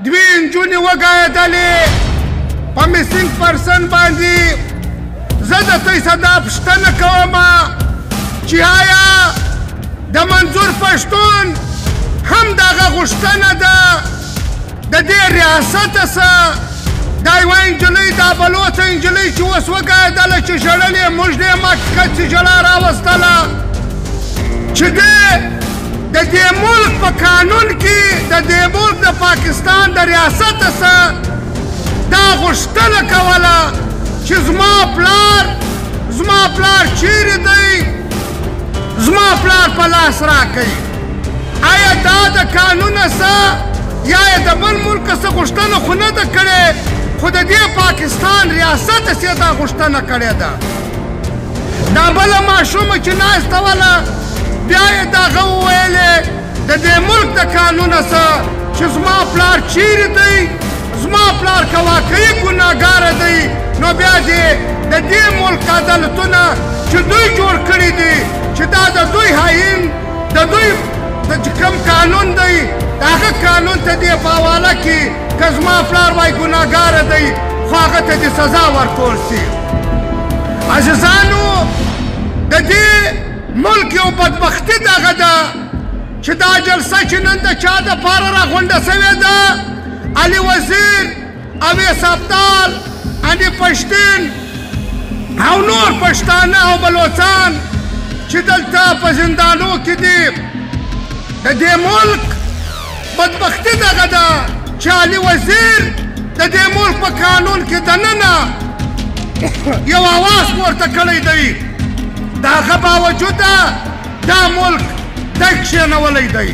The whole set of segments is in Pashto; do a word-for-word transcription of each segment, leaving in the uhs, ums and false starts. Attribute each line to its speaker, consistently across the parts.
Speaker 1: دوی نجونې وګایېدلې په میسینګ پرسن باندې. زه د دوی څخه دا پوښتنه کومه چې آیا د منظور پښتون هم دغه غوښتنه ده د دې ریاست څخه دا یوه نجلۍ دا بلوڅه نجلۍ چې اوس وګایېدله چې ژړلې موږ دې حقیقت چې ژړا راوستله چې دی د دې ملک په قانون کې د دې ملک د پاکستان د ریاست څخه دا غوښتنه کوله چې زما پلار زما پلار چیرې دی زما پلار په لاس راکوي. آیا دا د قانونه څه یا یې د بل ملک څه غوښتنه خو نه ده کړې خو د دې پاکستان ریاست څخه دا غوښتنه کړې ده. دا بله ماشومه چې ناسته وله بیا یې دغه وویلې د دې ملک د قانونه څه چې زما پلار چیرې دی زما پلار که واقعي ګناهګاره دی نو بیا دې د دې ملک عدالتونه چې دوی جوړ کړي دي چې دا د دوی حاین د دوی د چې کوم قانون دی د هغه قانون ته دې په حواله کړي که زما پلار وایي ګناهګاره دی خو هغه ته دې سزا ورکول سي. عزیزانو د دې ملک یو بدبختي دغه ده چې دا جلسه چې نن د چا دپاره راغونډه سوې ده علي وزیر اویس ابدال علي پښتین او نور پښتانه او بلوچان چې دلته په زندانو کې دي. د دې ملک بدبختي دغه ده چې علي وزیر د دې ملک په قانون کې دننه یو اواز پورته کړی دی د هغه باوجوده دا ملک دی کښېنولی دی.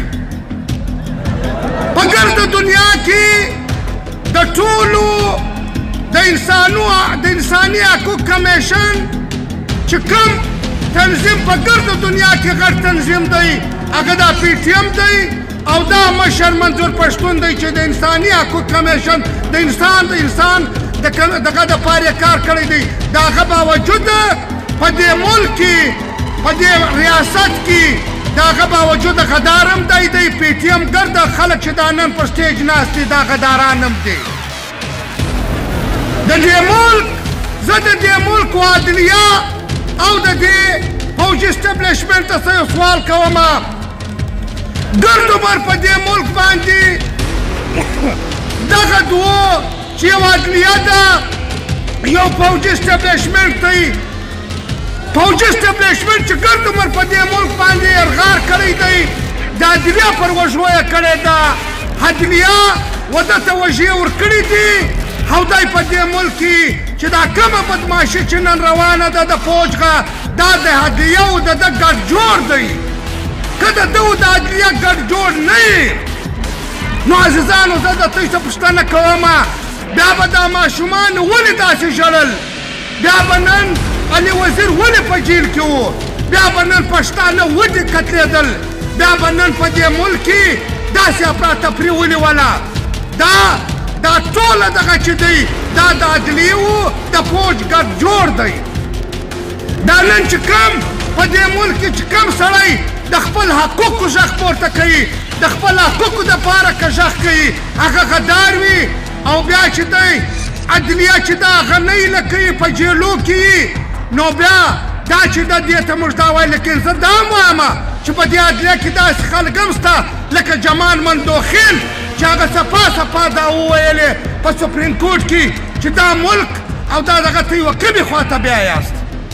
Speaker 1: په ګرده دنیا کې د ټولو د انساني حقوق کمیشن چې کوم تنظیم په ګرده دنیا کې غټ تنظیم دی هغه دا پی ټي ایم دی او دا مشر منظور پښتون دی چې د انساني حقوق کمیشن د انسان د انسان دغه دپاره یې کار کړی دی. د هغه باوجوده په دې ملک کې په دې ریاست کې د هغه باوجوده غدار هم دی دی پی ټي ایم ګرده خلک چې دا نن پر سټیج ناست دي دا غداران هم دي. د دې ملک زه د دې ملک عدلیه او د دې پوځي اسټبلیشمنټ ته یو سوال کومه ګرد عمر په دې ملک باندې دغه دوو چې یو عدلیه ده یو پوځي اسټبلیشمنټ دی پوځي اسټبلیشمنټ چې ګرد عمر په دې ملک باندې یرغار کړی دی د عدلیه پر وژغو یې کړې ده. عدلیه وده ته وژې ورکړي دي او دی په دې ملک کې چې دا کومه بدماشي چې نن روانه ده د فوجغه دا د عدلیه او د ده ګډ جوړ دی. که د ده او د عدلیه ګډ جوړ نه وي نو عزیزانو زه د دوی څه پوښتنه کومه بیا به دا ماشومان ولې داسې ژړل بیا به نن علي وزیر ولې په جیل کې و بیا به نن پښتانه ولې قتلېدل بیا به نن په دې ملک کې داسې افراتفري ونیوله. دا دا ټوله دغه چې دی دا د عدلیې و د فوج ګډ جوړ دی. دا نن چې کوم په دې ملک کې چې کوم سړی د خپل حقوقو غږ پورته کوي د خپل حقوقو دپاره که غږ کوي هغه غدار وي او بیا چې دی عدلیه چې دا هغه نه هیله کوي په جیلو کې نو بیا دا چې د دې ته موږ دا وایو لیکن زه دا هم وایمه چې په دې عدلیه کې داسې خلک هم شته لکه جمال مندوخیل چې هغه صفا صفا دا وویلې په سپریم کورټ کې چې دا ملک او دا دغه ته یوه کمې خواته بیا یاست.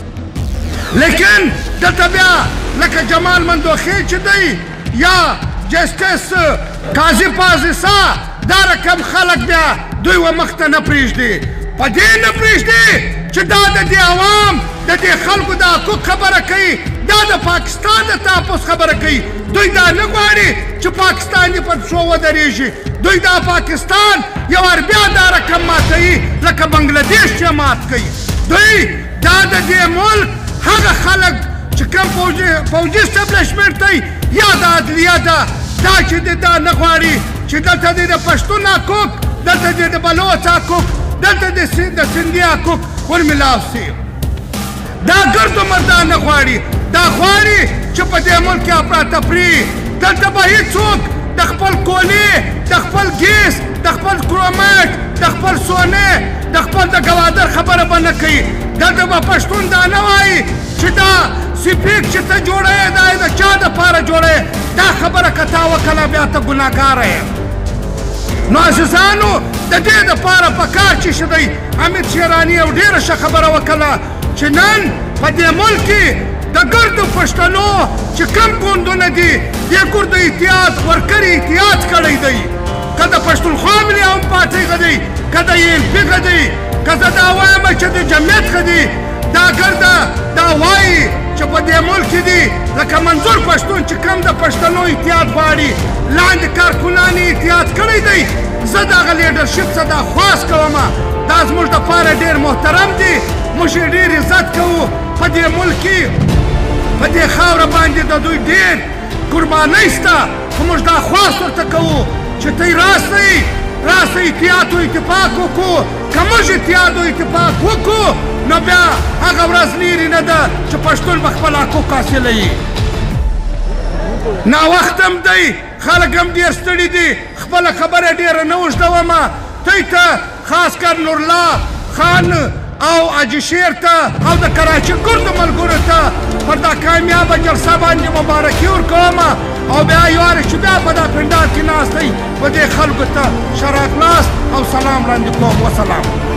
Speaker 1: لیکن دلته بیا لکه جمال مندوخیل چې دی یا جسټس قاضي پازیسا دا رقم خلک بیا دوی و مخ ته نه پرېږدي په دې نه پرېږدي چې دا د دې عوام د دې خلکو د حقوق خبره کوي دا د پاکستان د تحفظ خبره کوي. دوی دا نه غواړي چې پاکستان یې پر پښو ودرېږي. دوی دا پاکستان یو وار بیا دا رقم ماتوي لکه بنګلادیش چې مات کوي. دوی دا د دې ملک هغه خلک چې کوم پوځي اسټبلیشمنټ دی یا د عدلیه ده دا چې د دا نه غواړي چې دلته د پښتون حقوق دلته د بلوچ حقوق دلته د سندي حقوق ورملاو سي. دا ګرد عمر دا نه غواړي دا غواړي چې په دې ملک کې افراتفري دلته به هېڅوک د خپل کولې د خپل ګیس د خپل خپل کرومټ د خپل سونې د خپل د ګوادر خبره به نه کوي دلته به پښتون دا نه وایي چې دا سپیک چې ته جوړوې دا یې د چا دپاره جوړوې دا خبره که تا وکړه بیا ته ګناهګاره یې نو عزیزانو د دې دپاره په کار چې شه دی امیر شیراني یو ډېره ښه خبره وکړه چې نن په دې ملک کې د ګردو پښتنو چې کم ګوندونه دي دې ګردو احتیاط ورکړي احتیاط کړی دی که د پښتونخوا ملي هم پارټۍ ښه دی که د ای ایل پي ښه دی که زه دا وایم چې د جمعیت ښه دی دا ګرده دا وایي چې په دې ملک کې دي لکه منظور پښتون چې کم د پښتنو احتیاط غواړي لاندې کارکونان یې احتیاط کړی دی زه د هغه لیډرشپ څخه دا خواست کوم دا زموږ دپاره ډېر محترم دي موږ یې ډېر عزت کوو په دې ملک کې په دې خاوره باندې د دوی ډېر قربانۍ شته خو موږ دا خواست ورته کوو چې تی راسئ راسئ اتحاد و اتفاق وکړو که موږ اتحاد و اتفاق وکړو نو بیا هغه ورځ لرې نه ده چې پښتون به خپل حقوق حاصلوي ناوخته هم دی خلک هم ډېر ستړي دي خپله خبره ډېره نه اوږدومه دوی ته خاص کر نورالله خان او حاجي شیر ته او د کراچي ګردو ملګرو ته پر دا کامیابه جلسه باندې مبارکي ورکوم او بیا یو وارې چې بیا په دا پنډال کې ناست دی په دې خلکو ته ښه راغلاست او سلام وړاندې کوم وسلام